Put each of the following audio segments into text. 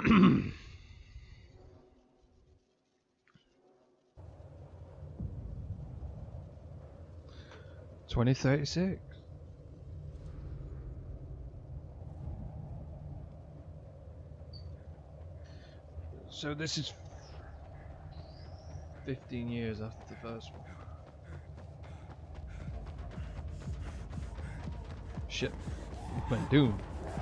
2036. So this is 15 years after the first one. Shit. Went Doom.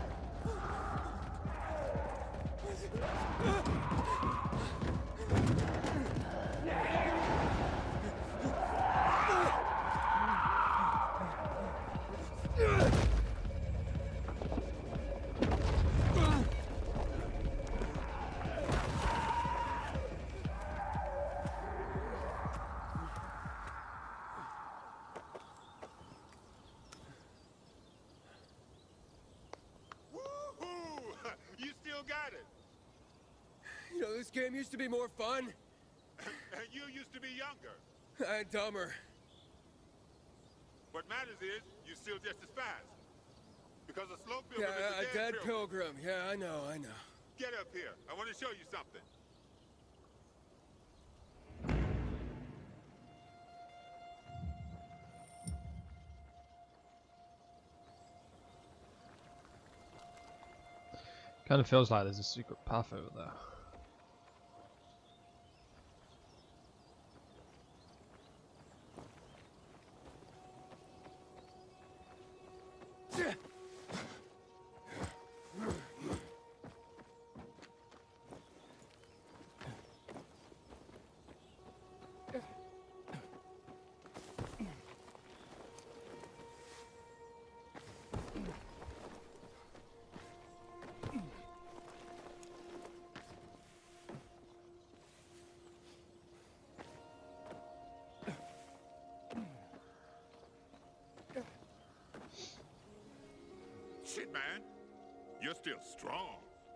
Got it. You know, this game used to be more fun. And you used to be younger. And dumber. What matters is, you're still just as fast. Because a slow pilgrim is a dead pilgrim. Yeah, I know. Get up here. I want to show you something. Kind of feels like there's a secret path over there. Shit, man. You're still strong.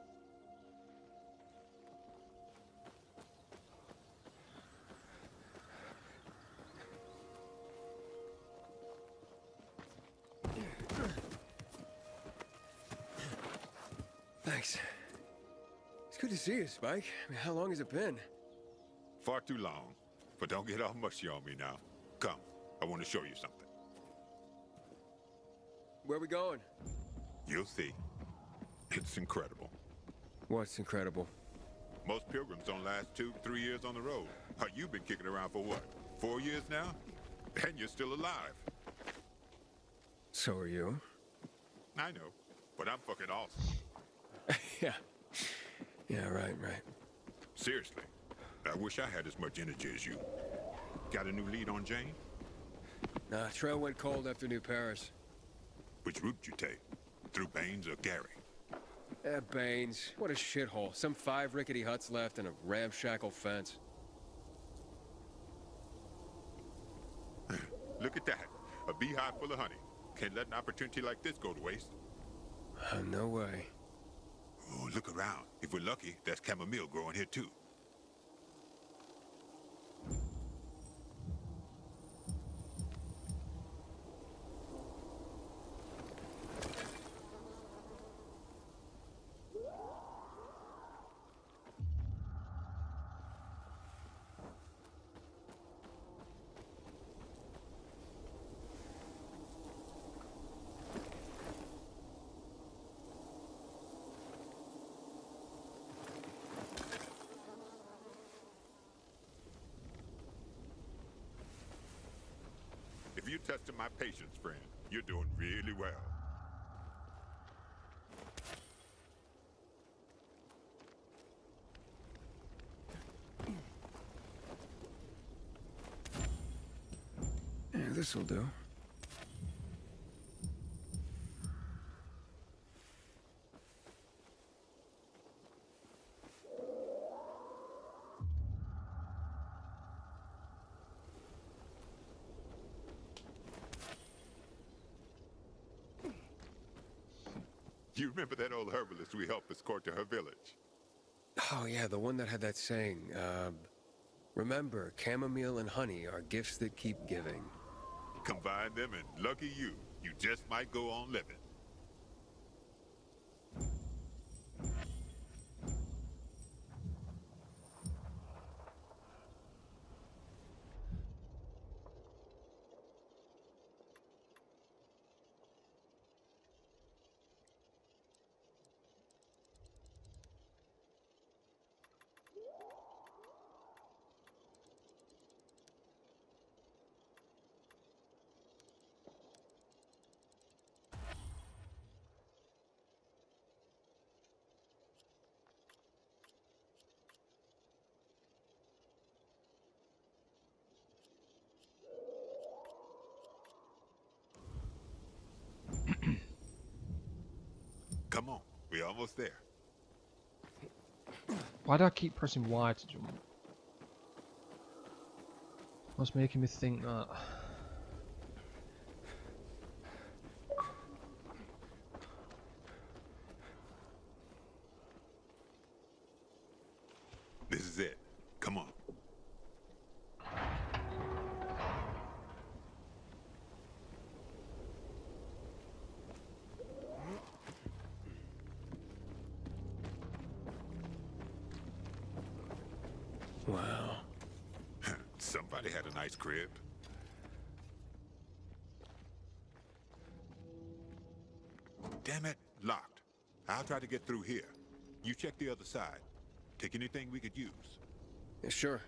Thanks. It's good to see you, Spike. I mean, how long has it been? Far too long. But don't get all mushy on me now. Come, I want to show you something. Where we going? You'll see. It's incredible. What's incredible? Most pilgrims don't last 2-3 years on the road. You've been kicking around for what, 4 years now? And you're still alive. So are you. I know, but I'm fucking awesome. Yeah, right. Seriously, I wish I had as much energy as you. Got a new lead on Jane? Nah, trail went cold after New Paris. Which route you take? Through Baines or Gary? Baines. What a shithole. Some 5 rickety huts left and a ramshackle fence. Look at that. A beehive full of honey. Can't let an opportunity like this go to waste. No way. Oh, look around. If we're lucky, there's chamomile growing here too. If you're testing my patience, friend, you're doing really well. Yeah, this'll do. You remember that old herbalist we helped escort to her village? Oh, yeah, the one that had that saying, remember, chamomile and honey are gifts that keep giving. Combine them and lucky you just might go on living. Come on, we're almost there. Why do I keep pressing Y to jump? What's making me think that? This is it. Come on. Wow. Somebody had a nice crib. Damn it, locked. I'll try to get through here. You check the other side. Take anything we could use. Yeah, sure.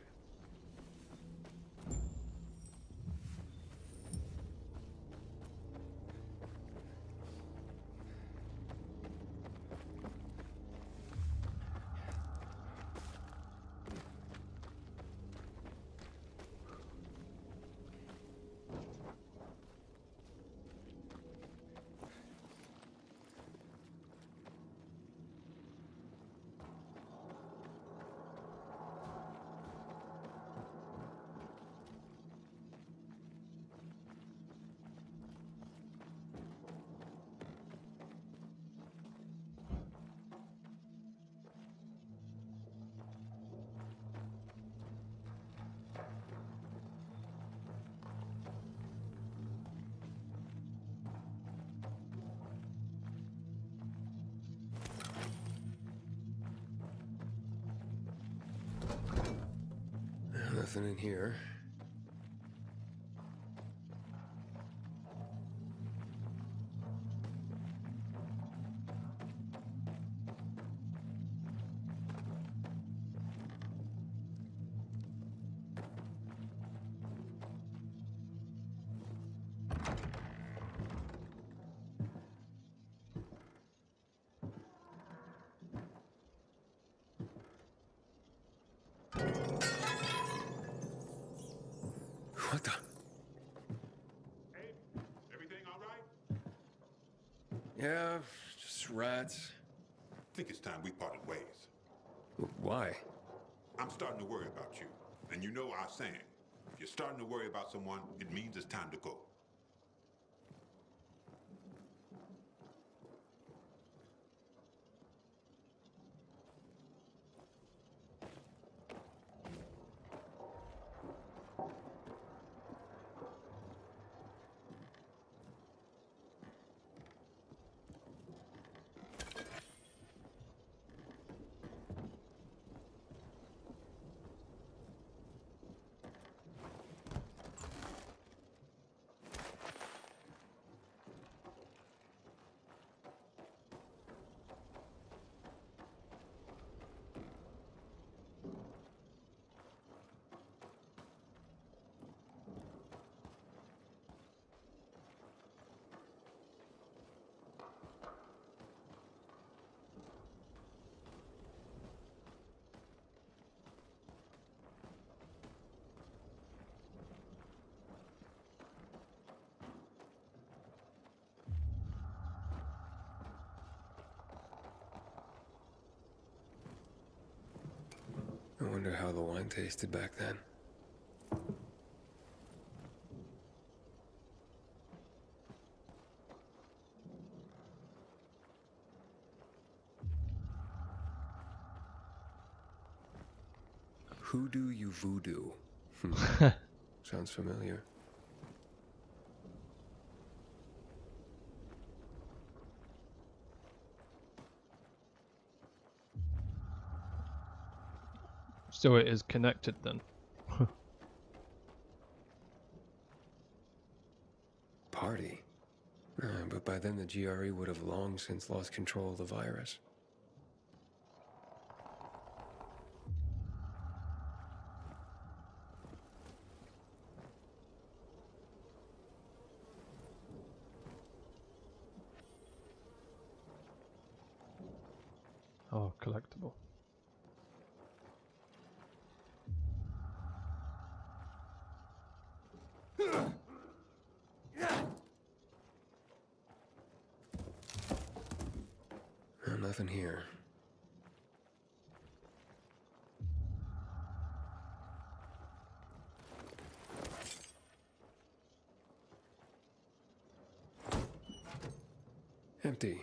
Nothing in here. What the? Hey, everything all right? Yeah, just rats. I think it's time we parted ways. Why? I'm starting to worry about you. And you know our saying. If you're starting to worry about someone, it means it's time to go. I wonder how the wine tasted back then. Hoodoo you voodoo. Sounds familiar. So it is connected then. Party. But by then the GRE would have long since lost control of the virus. Oh, collectible. nothing here. Empty.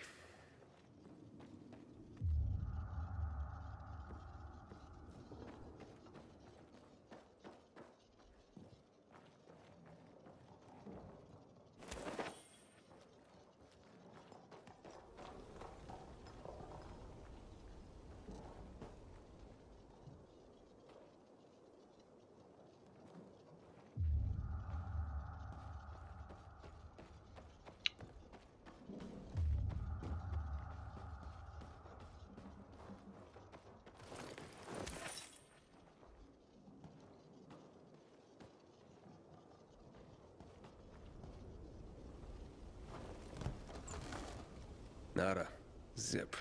Nada. Zip.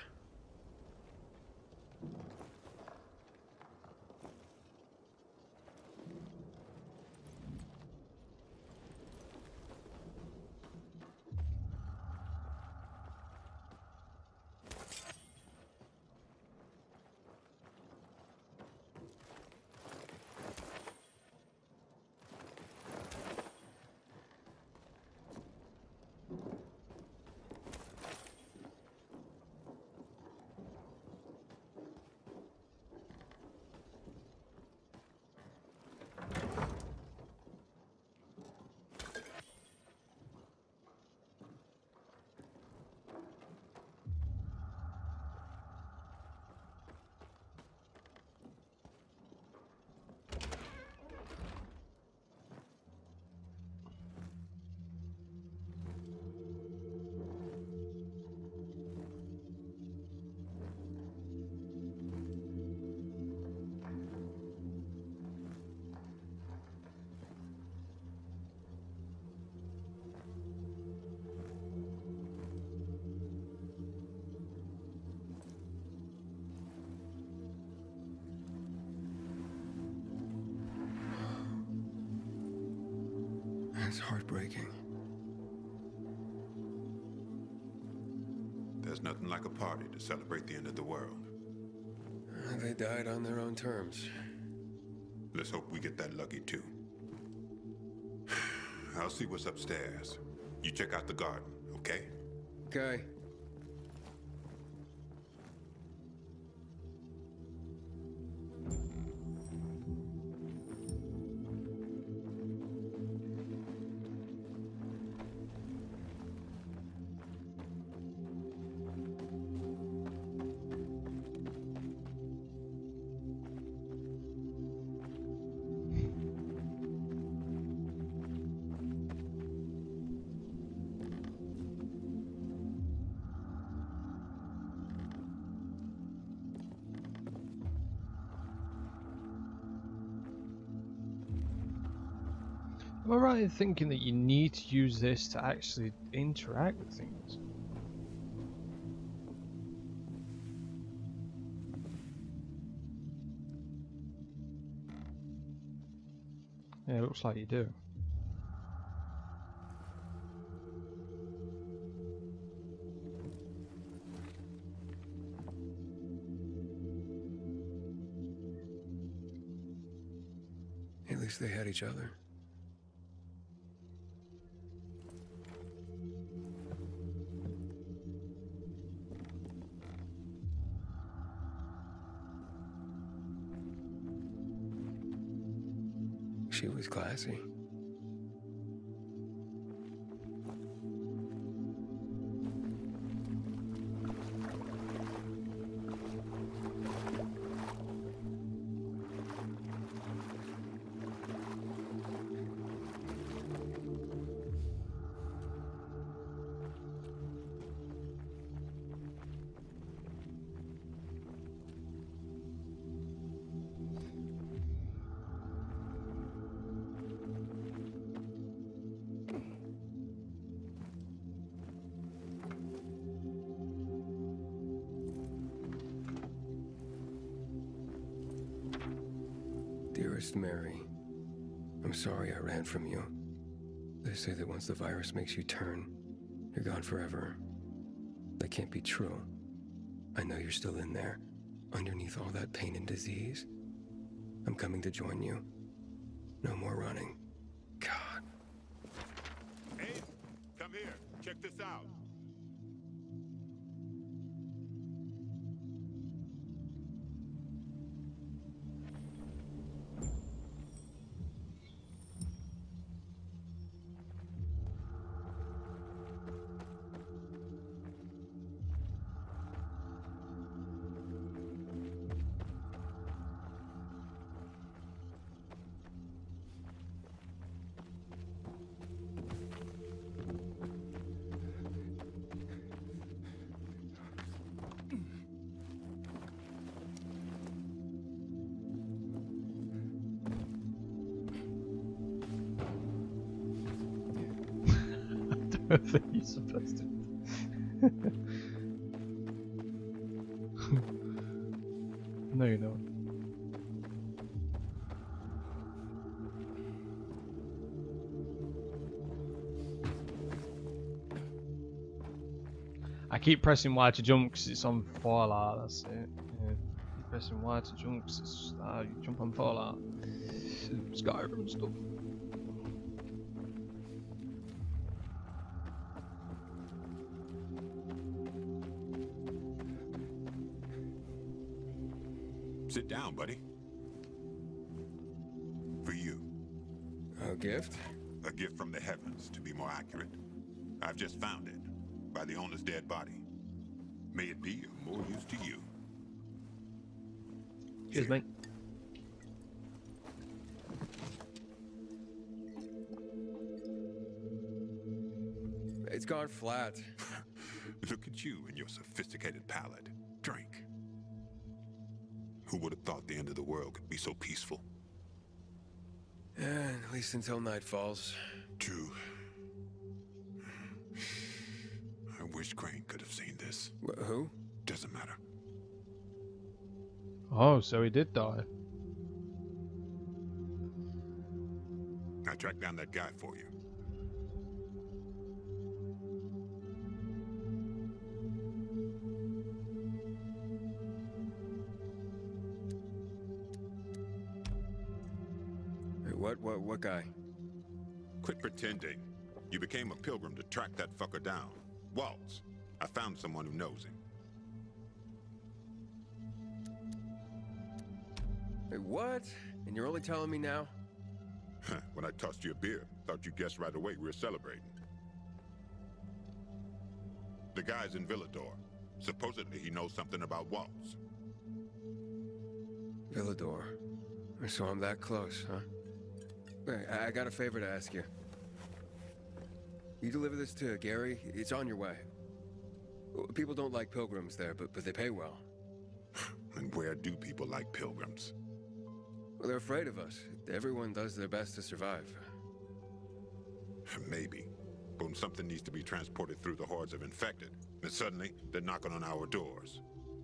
That's heartbreaking. There's nothing like a party to celebrate the end of the world. They died on their own terms. Let's hope we get that lucky too. I'll see what's upstairs. You check out the garden, okay? Okay. Am I right in thinking that you need to use this to actually interact with things? Yeah, it looks like you do. At least they had each other. She was classy. Dearest Mary, I'm sorry I ran from you. They say that once the virus makes you turn, you're gone forever. That can't be true. I know you're still in there, underneath all that pain and disease. I'm coming to join you. No more running. God. Hey, come here. Check this out. I don't think you're supposed to. No, you're not. I keep pressing Y to jump because it's on Fallout, that's it. Yeah. Keep pressing Y to jump because it's, you jump on Fallout. Skyrim and stuff. Sit down, buddy. For you. A gift? A gift from the heavens, to be more accurate. I've just found it, by the owner's dead body. May it be of more use to you. Cheers, mate. It's gone flat. Look at you and your sophisticated palate. Drink. Who would have thought the end of the world could be so peaceful? Yeah, at least until night falls. True. I wish Crane could have seen this. Who? Doesn't matter. Oh, so he did die. I tracked down that guy for you. What guy? Quit pretending. You became a pilgrim to track that fucker down. Waltz. I found someone who knows him. Wait, what? And you're only telling me now? When I tossed you a beer, thought you guessed right away we were celebrating. The guy's in Villador. Supposedly he knows something about Waltz. Villador. So I'm that close, huh? Hey, I got a favor to ask you. You deliver this to Gary? It's on your way. People don't like pilgrims there, but they pay well. And where do people like pilgrims? Well, they're afraid of us. Everyone does their best to survive. Maybe. But when something needs to be transported through the hordes of infected, then suddenly they're knocking on our doors.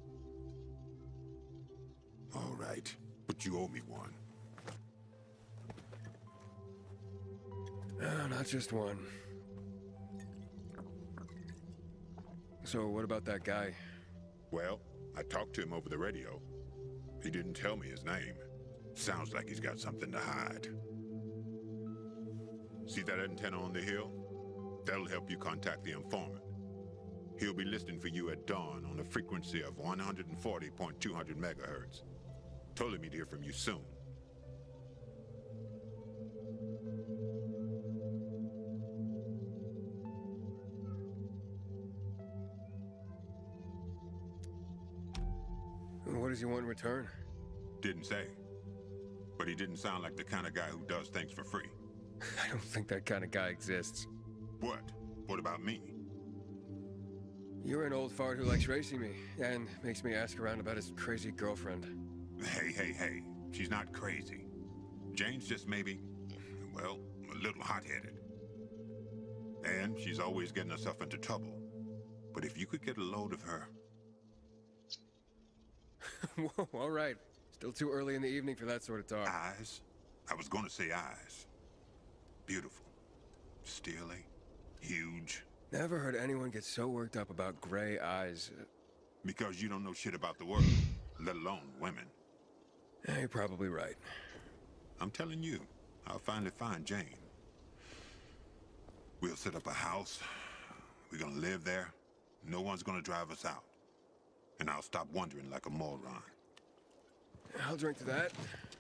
All right, but you owe me one. No, not just one. So what about that guy? Well, I talked to him over the radio. He didn't tell me his name. Sounds like he's got something to hide. See that antenna on the hill? That'll help you contact the informant. He'll be listening for you at dawn on a frequency of 140.200 megahertz. Told him he'd hear from you soon. What does he want in return? Didn't say. But he didn't sound like the kind of guy who does things for free. I don't think that kind of guy exists. What? What about me? You're an old fart who likes racing me, and makes me ask around about his crazy girlfriend. Hey. She's not crazy. Jane's just maybe, well, a little hot-headed. And she's always getting herself into trouble. But if you could get a load of her... Whoa, all right. Still too early in the evening for that sort of talk. Eyes? I was going to say eyes. Beautiful. Steely. Huge. Never heard anyone get so worked up about gray eyes. Because you don't know shit about the world, let alone women. Yeah, you're probably right. I'm telling you, I'll finally find Jane. We'll set up a house. We're gonna live there. No one's gonna drive us out. And I'll stop wondering like a moron. I'll drink to that.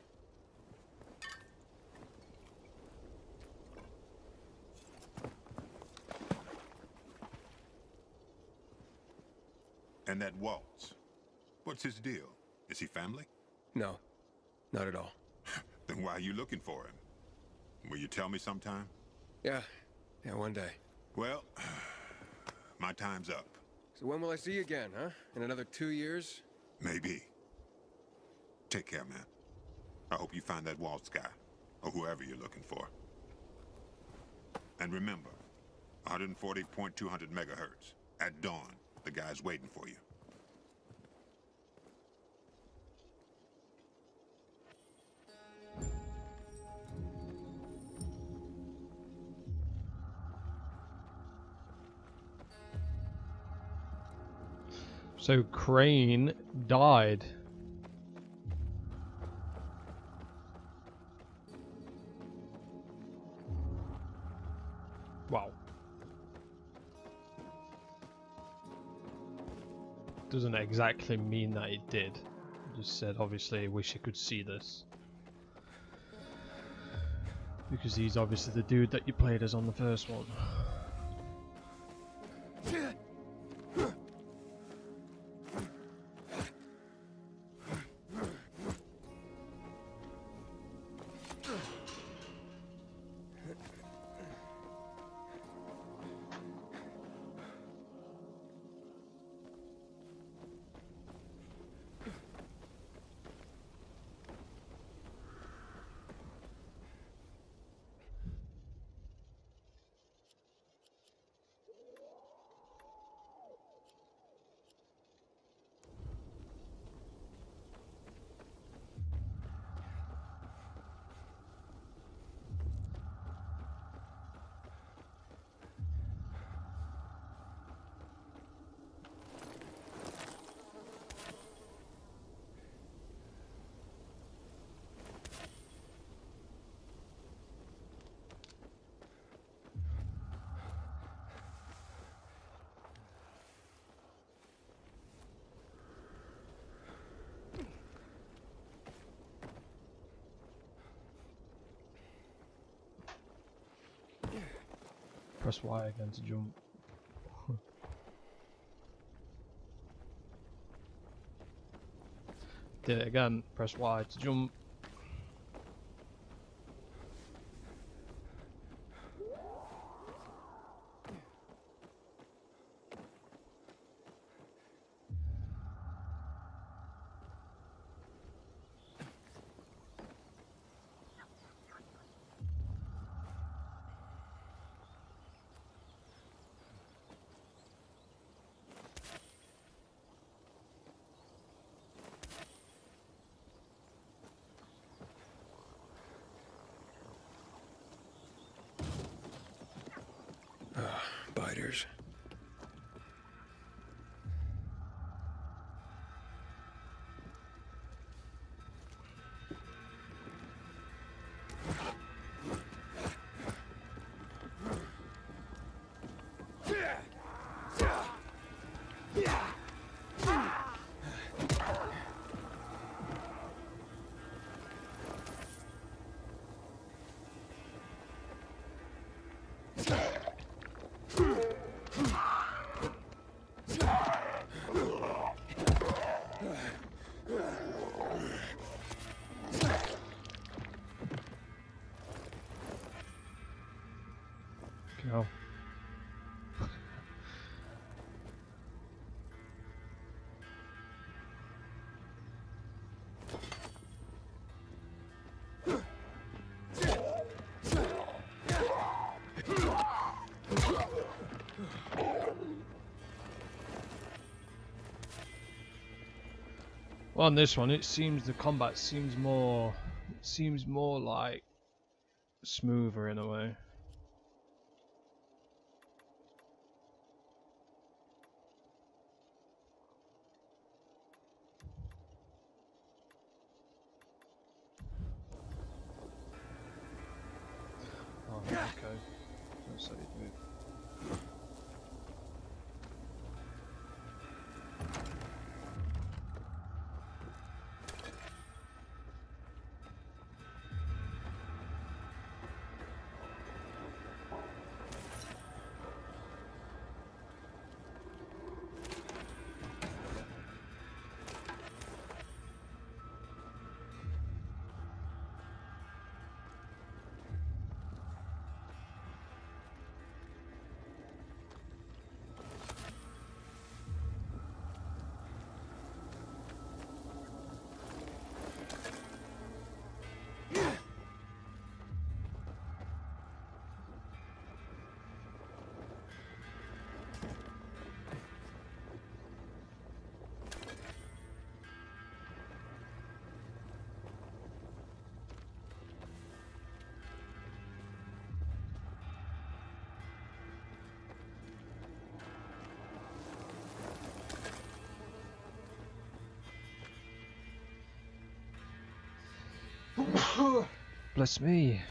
And that Waltz, what's his deal? Is he family? No, not at all. Then why are you looking for him? Will you tell me sometime? Yeah, one day. Well, my time's up. So when will I see you again, huh? In another 2 years? Maybe. Take care, man. I hope you find that Waltz guy, or whoever you're looking for. And remember, 140.200 megahertz. At dawn, the guy's waiting for you. So Crane died. Wow. Doesn't exactly mean that it did. It just said, obviously, wish you could see this. Because he's obviously the dude that you played as on the first one. Press Y again to jump. Did it again. Press Y to jump. Biters. Go. Well, on this one, it seems the combat seems more like smoother in a way. okay. That's how you do it. Bless me.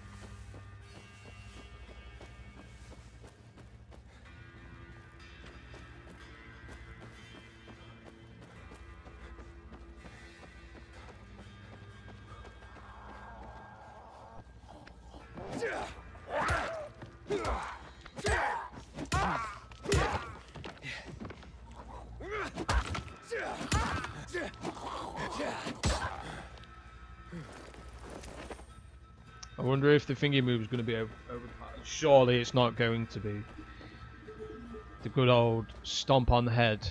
I wonder if the thingy move is going to be over the pattern. Surely it's not going to be. The good old stomp on the head.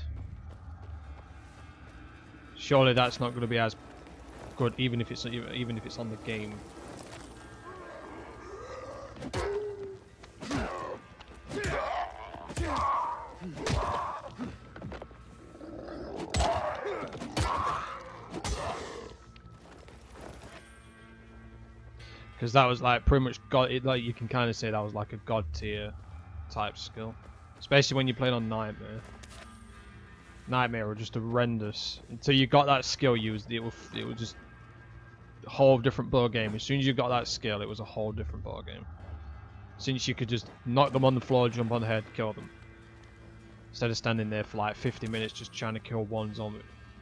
Surely that's not going to be as good, even if it's on the game. Because that was like pretty much god. Like you can kind of say that was like a god tier type skill, especially when you played on Nightmare. Nightmare were just horrendous until you got that skill. It was just a whole different ball game. As soon as you got that skill, it was a whole different ball game. Since you could just knock them on the floor, jump on the head, kill them, instead of standing there for like 50 minutes just trying to kill one zombie.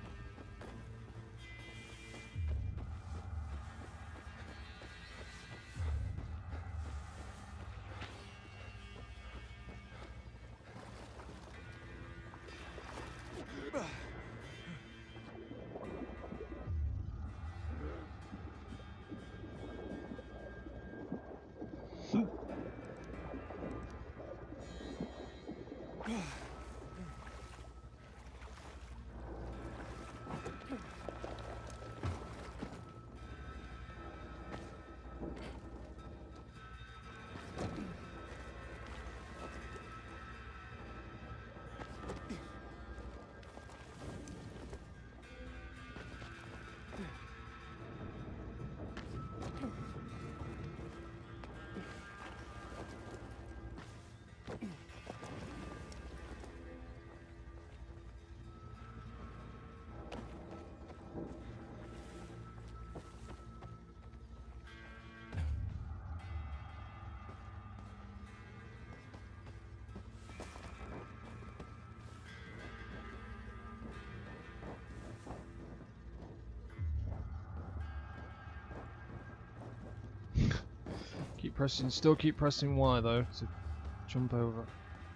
Still keep pressing Y though to jump over.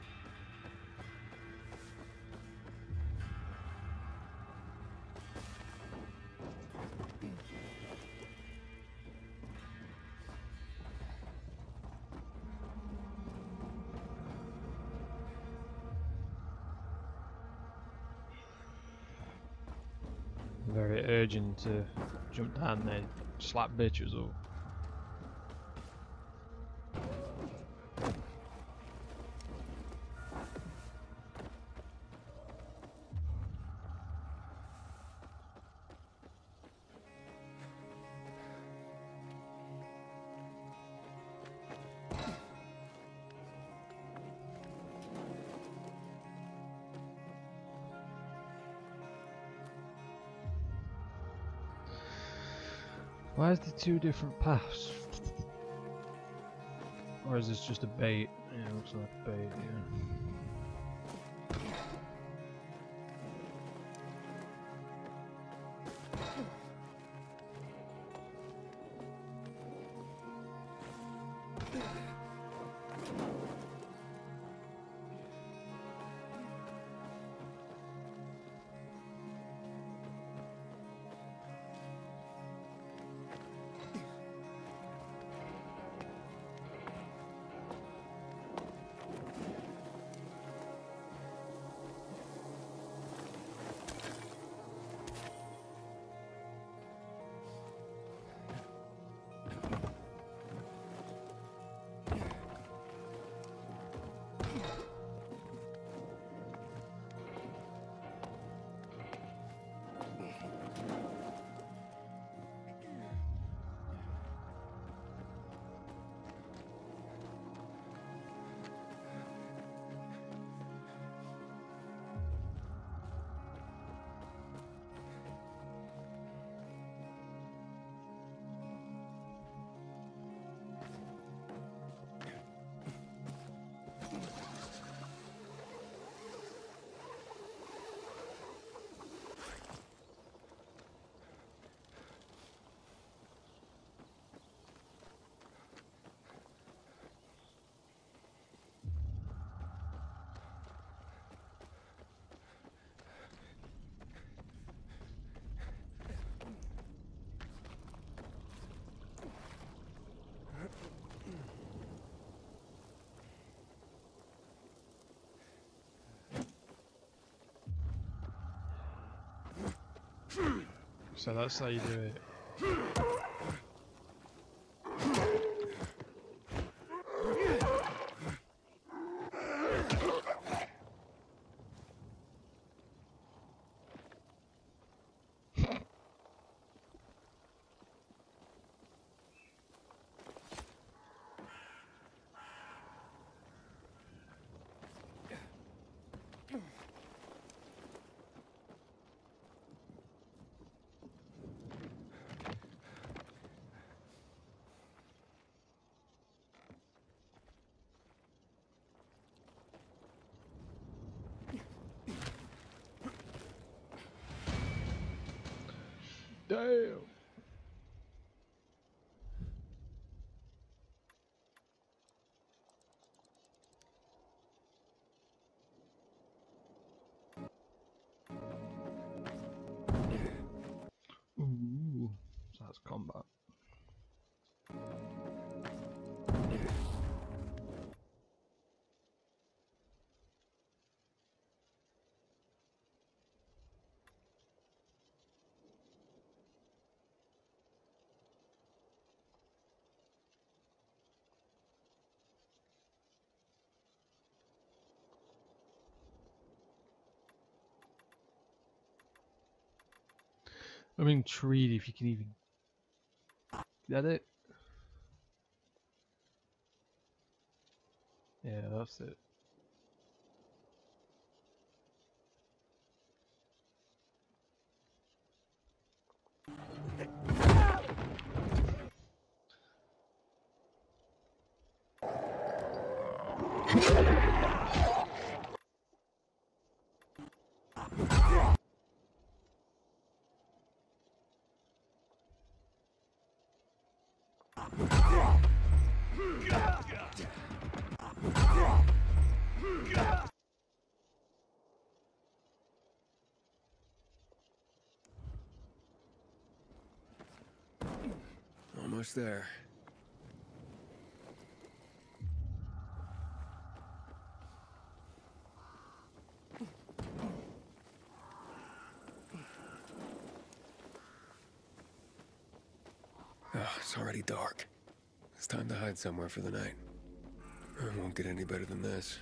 Very urgent to jump down there, slap bitches up. Why is there two different paths? Or is this just a bait? Yeah, it looks like a bait, yeah. So that's how you do it. Damn. Ooh, so that's combat. I'm intrigued if you can even get it. Yeah, that's it. Almost there. Oh, it's already dark. It's time to hide somewhere for the night. It won't get any better than this.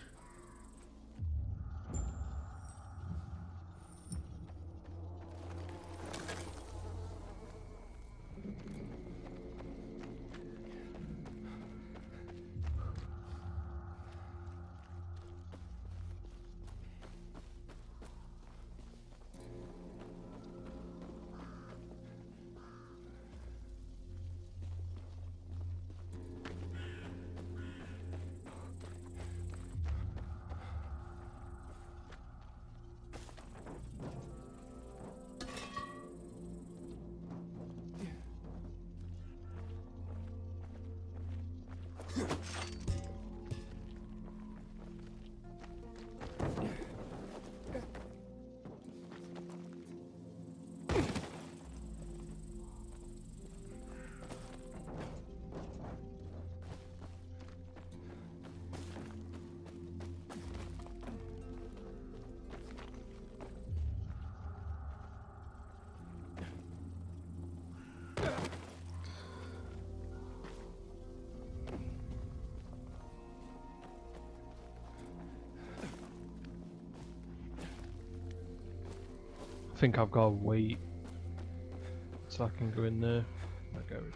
I think I've got to wait so I can go in there. That garage.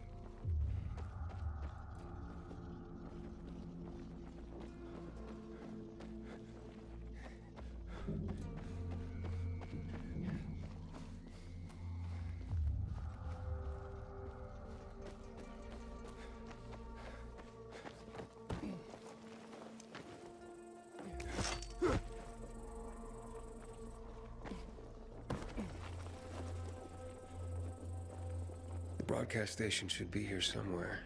The broadcast station should be here somewhere.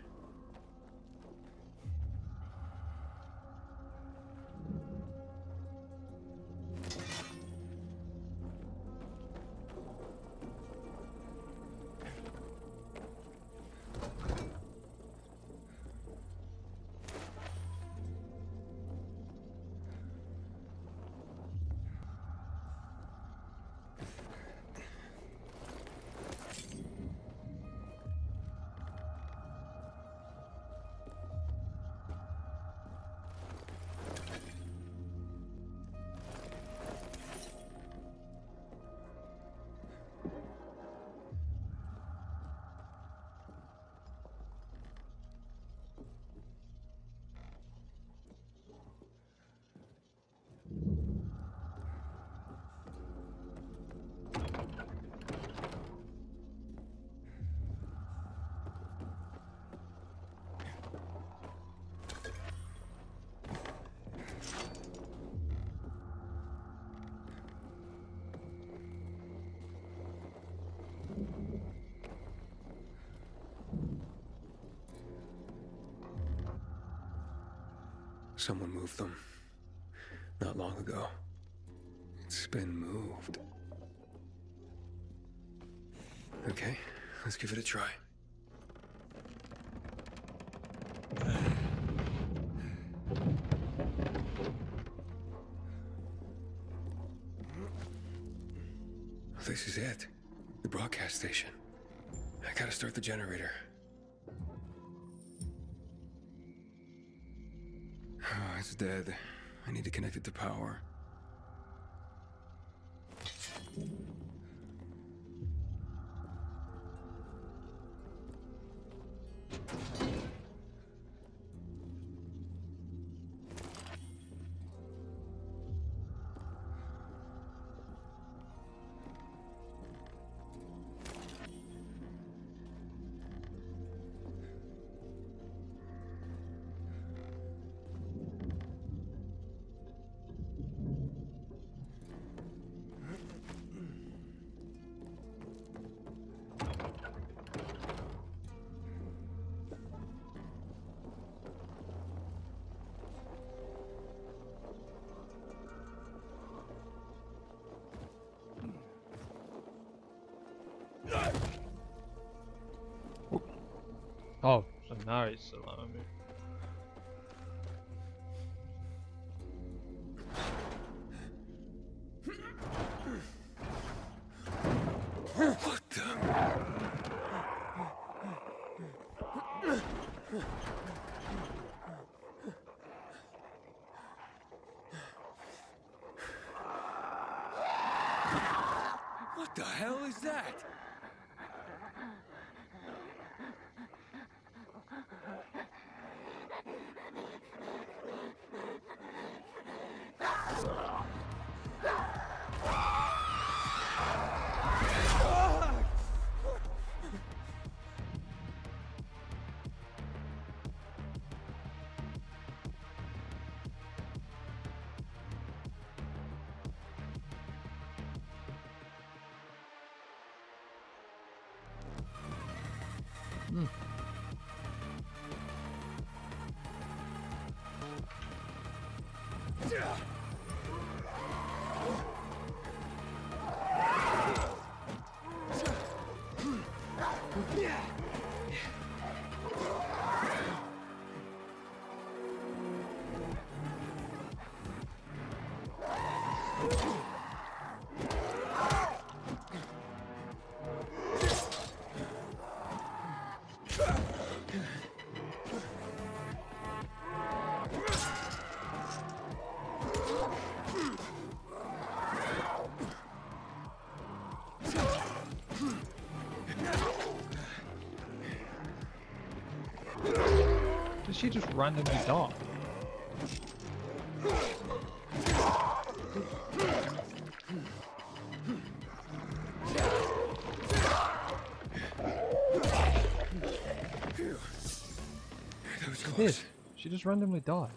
Someone moved them. Not long ago. It's been moved. Okay, let's give it a try. This is it. The broadcast station. I gotta start the generator. Oh, it's dead. I need to connect it to power. Oh, so now it's allowing me. What the? What the hell is that? Did she just randomly die? She did. She just randomly died.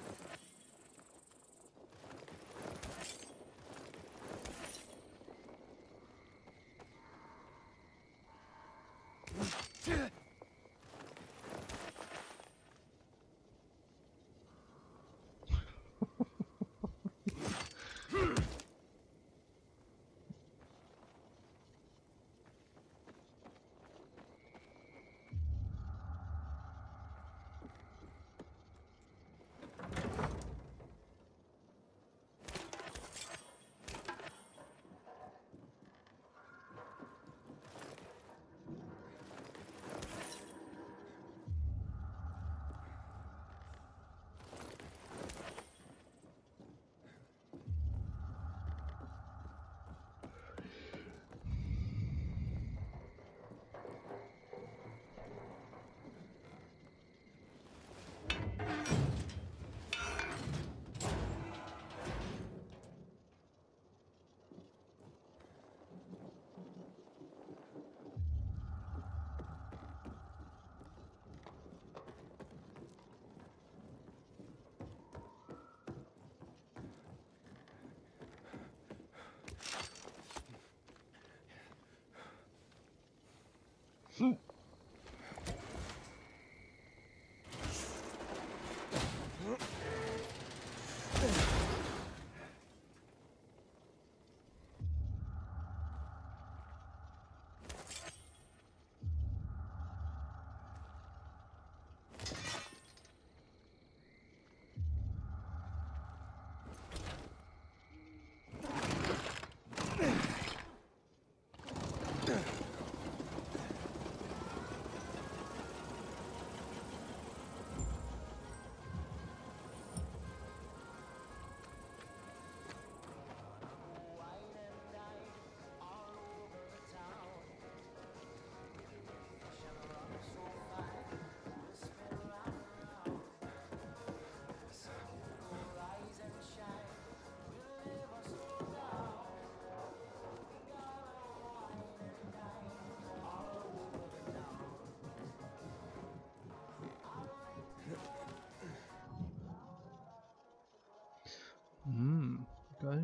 Okay.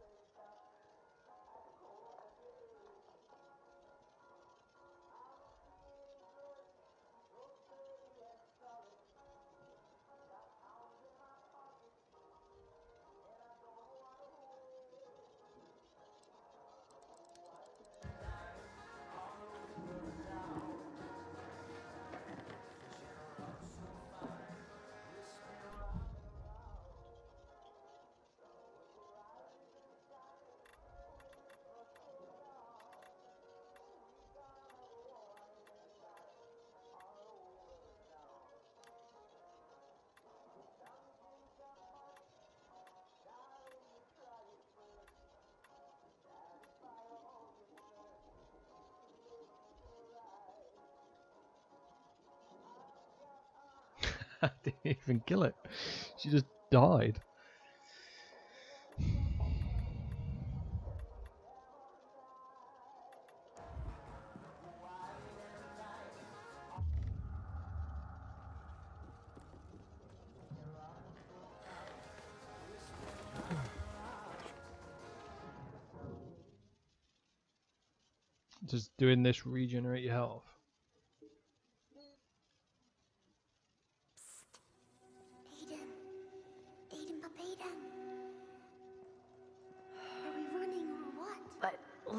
I didn't even kill it. She just died. Does doing this regenerate your health? Aiden. Aiden, Papa Aiden.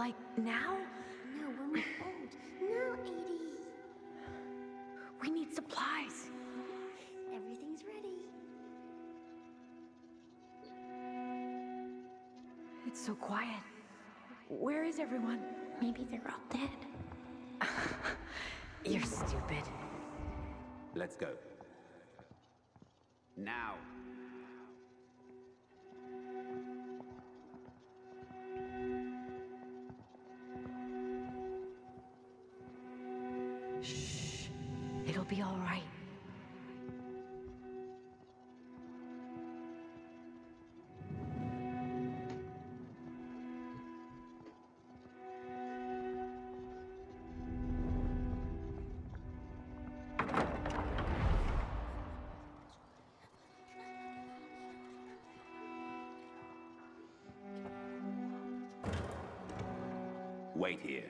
Like, now? No, when we're old. No, Edie. We need supplies. Everything's ready. It's so quiet. Where is everyone? Maybe they're all dead. You're stupid. Let's go. Now. Shh. It'll be all right. Wait here.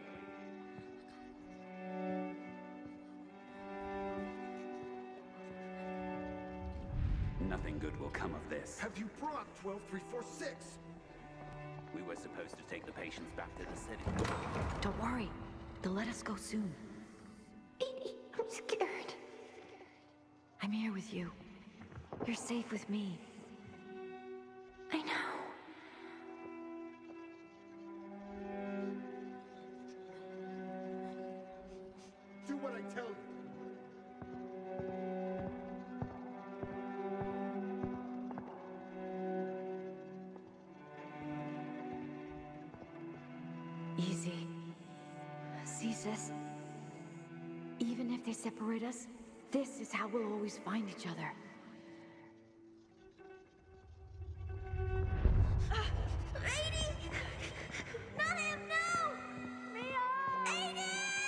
Nothing good will come of this. Have you brought 12346? We were supposed to take the patients back to the city. Don't worry. They'll let us go soon. Edie, I'm scared. I'm here with you. You're safe with me. I know. Do what I tell you. Easy. See, sis? Even if they separate us, this is how we'll always find each other. Edie! Not him, no! Mia! Edie!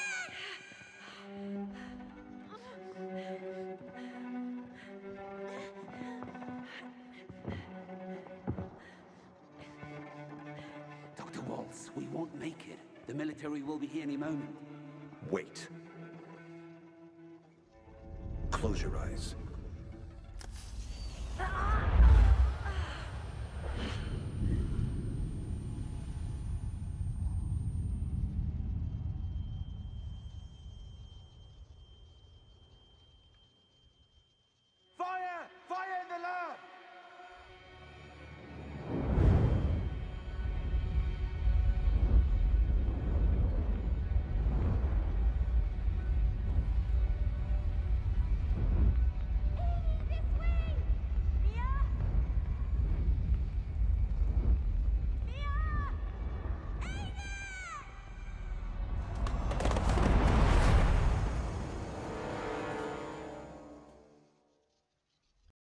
Dr. Waltz, we won't make it. The military will be here any moment. Wait. Close your eyes.